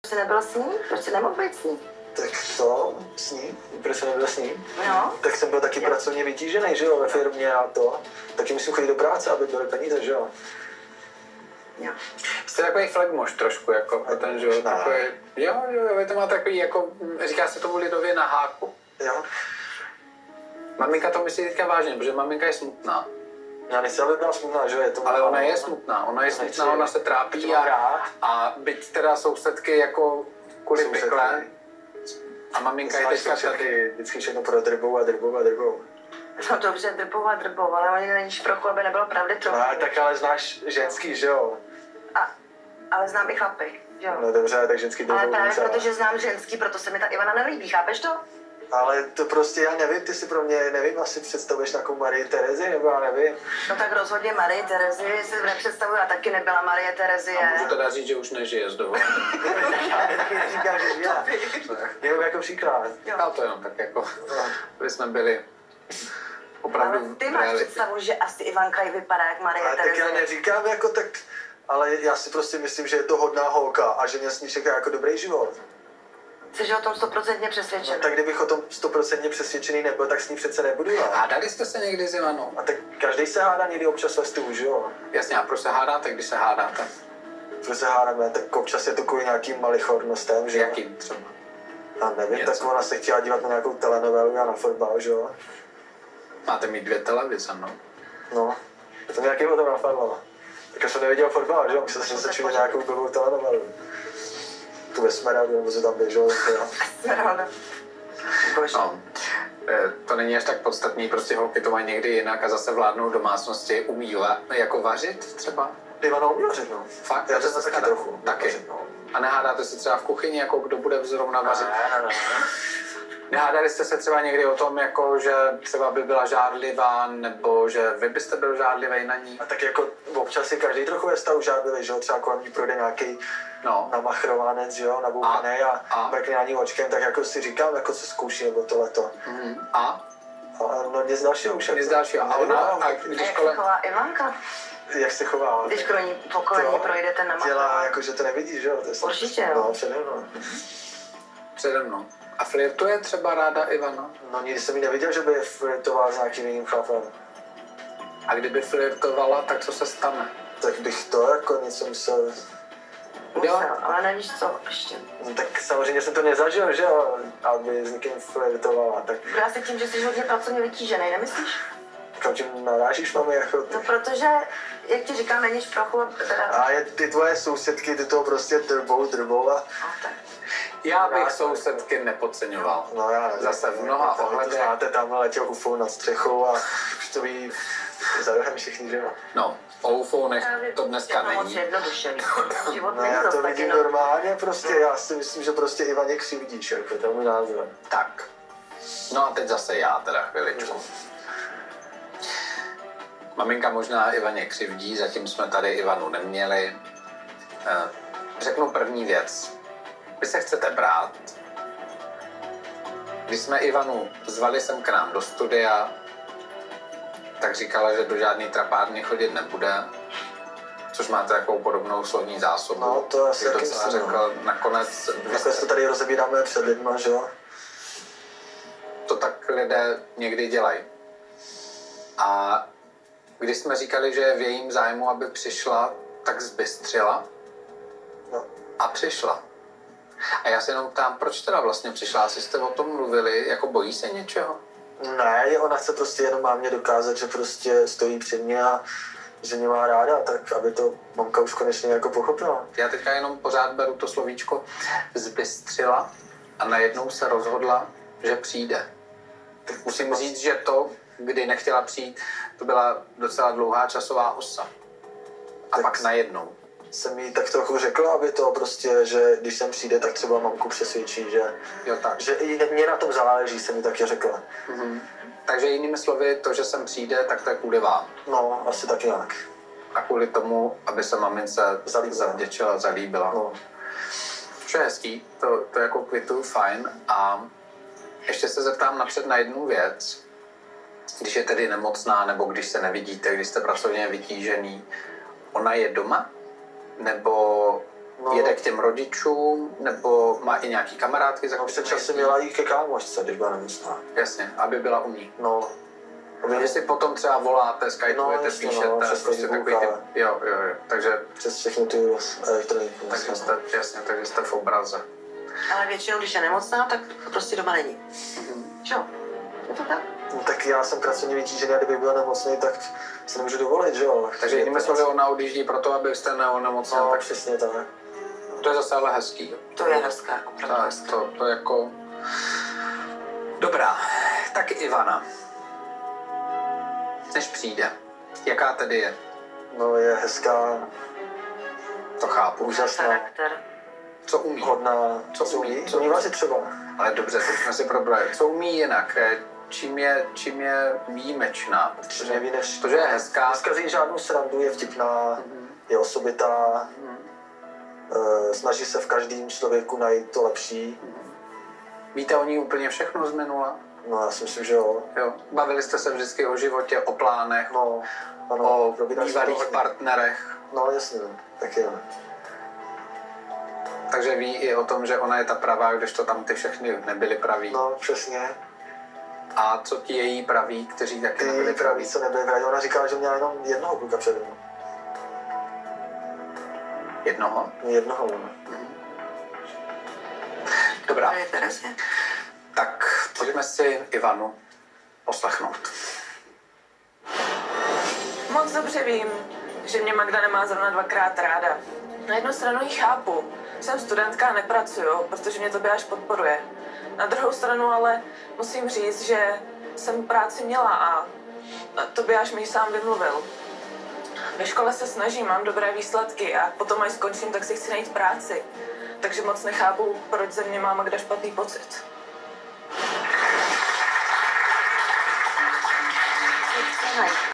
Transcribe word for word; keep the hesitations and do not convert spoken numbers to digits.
jsi nebyl s ní? Proč jsi nemohl být s ní? Tak to s ní? Proč jsem nebyl s ní? No. Tak jsem byl taky jo. pracovně vytížený, že jo, ve firmě a to. Taky musím chodit do práce, aby byly peníze, že jo. Jo. Jste takový flagmoš trošku, jako pro ten život, takový, jo, jo, vy to máte takový, jako, říká se tomu lidově na háku. Jo. Maminka to myslí teďka vážně, protože maminka je smutná. Já nechci, aby byla smutná, že je to... Ale ona je smutná, ona je smutná, nechci, ona se trápí a, a byť teda sousedky jako kvůli pikle. A maminka je teďka tady. Vždycky všechno pro drbou a drbou a drbou. No dobře, drbou a drbou, ale oni není šprochu, aby nebylo pravdy trochu. No, tak ale znáš ženský, že jo? A, ale znám i chlapy, že jo? No dobře, tak ženský drbou. Ale právě protože znám ženský, proto se mi ta Ivana nelíbí, chápeš to? Ale to prostě já nevím, ty si pro mě, nevím, asi představuješ nějakou Marii Terezi, nebo já nevím. No tak rozhodně Marie Terezi si nepředstavuji, a taky nebyla Marie Terezie. A můžu teda říct, že už nežije z dovolené. Já taky neříkám, že žije. Jenom jako příklad. No to jenom tak jako, aby jsme byli opravdu ale ty máš představu, že asi Ivanka i vypadá jak Marie Terezie. Tak já neříkám jako tak, ale já si prostě myslím, že je to hodná holka a že mě s ní čeká jako dobrý život. Jsi o tom stoprocentně přesvědčený? No, tak kdybych o tom stoprocentně přesvědčený nebyl, tak s ní přece nebudu. Ne? Hádali jste se někdy s Ivanou? A tak každý se hádá někdy občas ve stylu, že jo? Jasně, a proč se hádáte, když se hádáte? Proč se hádáme, tak občas je to kvůli nějakým malichornostem, že jo? Jakým třeba? Já nevím, Něco. tak ona se chtěla dívat na nějakou telenovelu, já na fotbal, že jo? Máte mít dvě televize, no? No, to mě nějaký o tom napadlo. Tak já jsem neviděl fotbal, že jo? Myslím, že jsem se čil nějakou blbou telenovelu. Tu ve Smeraldu, nebo se tam běžel, jo? Smeralda. No, to není až tak podstatný, prostě holky to mají někdy jinak a zase vládnou domácnosti, umí jako vařit třeba? Ivana umí vařit, no. Fakt? Já to taky taky trochu. Taky? Vařit, no. A nehádáte se třeba v kuchyni, jako kdo bude zrovna vařit? Ne, ne, ne. Nehádali jste se třeba někdy o tom, jako, že třeba by byla žárlivá, nebo že vy byste byl žárlivý na ní? A tak jako občas si každý trochu je stavu žádlivý, že jo? Třeba kolem ní projde nějaký no. namachrovanec, že jo? Nabouchaný a, a? mrkne na ní očkem, tak jako si říkám, jako co zkouší, nebo tohleto. Mm. A? A no nic dalšího už. Nic dalšího. A ona, a když a jak kolem... se chová Ivanka? Jak se chová? Když kolem po kolení projde ten namachrovanec. Dělá jako, že to nevidíš, že jo? Určitě, jo. No, přede mnou. Přede mnou. A flirtuje třeba ráda Ivana? No nikdy jsem ji neviděl, že by flirtovala s nějakým jiným chlapem. A kdyby flirtovala, tak co se stane? Tak bych to jako něco musel... Musel, ale nevíš co ještě. No, tak samozřejmě jsem to nezažil, že jo, aby s někým flirtovala, tak... Já si tím, že jsi hodně pracovně vytížený, nemyslíš? Kam tím narážíš, mami, jako... No protože, jak ti říkám, není šprochu, teda... A je, ty tvoje sousedky, ty to prostě drbou, drbou a... No, tak. Já bych sousedky nepodceňoval. No já nevím. Zase v mnoha ohledech. Znáte, tamhle letěl U F O nad střechou a už to ví za rohem všichni, že jo? No, o ufonech to dneska není. není. Život no není já to zase vidím taky, normálně, prostě já si myslím, že prostě Ivaně křivdíš, jako to je můj názor. Tak. No a teď zase já teda chviličku. Maminka možná Ivaně křivdí, zatím jsme tady Ivanu neměli. Řeknu první věc. Vy se chcete brát. Když jsme Ivanu zvali sem k nám do studia, tak říkala, že do žádný trapárny chodit nebude, což máte takovou podobnou slovní zásobu. No, to asi taky docela řekl. Nakonec... Nakonec to tady rozebíráme před lidma, že jo? To tak lidé někdy dělají. A když jsme říkali, že je v jejím zájmu, aby přišla, tak zbystřila no. a přišla. A já se jenom ptám, proč teda vlastně přišla? Asi jste o tom mluvili, jako bojí se něčeho? Ne, ona chce prostě jenom mámě dokázat, že prostě stojí před mě a že mě má ráda, tak aby to mamka už konečně jako pochopila. Já teďka jenom pořád beru to slovíčko zbystřila a najednou se rozhodla, že přijde. Tak musím říct, že to, kdy nechtěla přijít, to byla docela dlouhá časová osa. A tak pak najednou. Jsem jí tak trochu řekl, aby to prostě, že když sem přijde, tak třeba mamku přesvědčí, že, jo, tak. že i mě na tom záleží, jsem jí taky řekla. Mm-hmm. Takže jinými slovy, to, že sem přijde, tak to je kvůli vám. No, asi tak nějak. A kvůli tomu, aby se mamince zavděčila, zalíbila. No. Což je hezký, to, to jako kvitu, fajn. A ještě se zeptám napřed na jednu věc. Když je tedy nemocná, nebo když se nevidíte, když jste pracovně vytížený, ona je doma? Nebo No. Jede k těm rodičům, nebo má i nějaký kamarádky, za No, před kterými časem jezdí? měla i ke kámošce, když byla nemocná. Jasně, aby byla u ní. No. Aby Vy si potom třeba voláte, skypujete, No, jasně, píšete, no, přes prostě Facebook takový ty, a- jo, jo, jo, takže, přes všechny ty elektroniky. takže vlastně. jste, jasně, takže jste v obraze. Ale většinou, když je nemocná, tak prostě doma není. Jo, je to tak? No, tak já jsem pracovně vytížený a kdybych byl nemocný, tak se nemůžu dovolit, že jo. Takže jinými slovy, ona odjíždí proto, abyste neonemocněl, No, tak přesně tak. to je zase ale hezký. To je hezká, opravdu Tak, hezká. to, to jako... Dobrá, tak Ivana. Než přijde, jaká tedy je? No, je hezká, To chápu. úžasná, Charakter. Co umí? hodná, Co co umí? umí? Co Umí umí? vařit třeba. Ale dobře, to jsme si probrali. Co umí jinak? Eh, Čím je, čím je výjimečná? Čím je výjimečná? Protože je hezká. Neskazí žádnou srandu, je vtipná, je osobitá, eh, snaží se v každém člověku najít to lepší. Víte o ní úplně všechno z minula? No, já si myslím, že jo. Jo. Bavili jste se vždycky o životě, o plánech, No, ano, o probíráš bývalých to hodně. partnerech. No, jasně, tak jo. Takže ví i o tom, že ona je ta pravá, když to tam ty všechny nebyly praví. No, přesně. A co ti její praví, kteří taky Ty nebyli praví? praví, co nebyly praví. Ona říkala, že měla jenom jednoho kluka přede mnou. Jednoho? Jednoho, ona. Dobrá, Marie Terezie. tak pojďme si Ivanu poslechnout. Moc dobře vím, že mě Magda nemá zrovna dvakrát ráda. Na jednu stranu ji chápu. Jsem studentka a nepracuju, protože mě Tobiáš podporuje. Na druhou stranu ale musím říct, že jsem práci měla a Tobiáš mi ji sám vymluvil. Ve škole se snažím, mám dobré výsledky a potom, až skončím, tak si chci najít práci. Takže moc nechápu, proč ze mě má Magda špatný pocit. Chce najít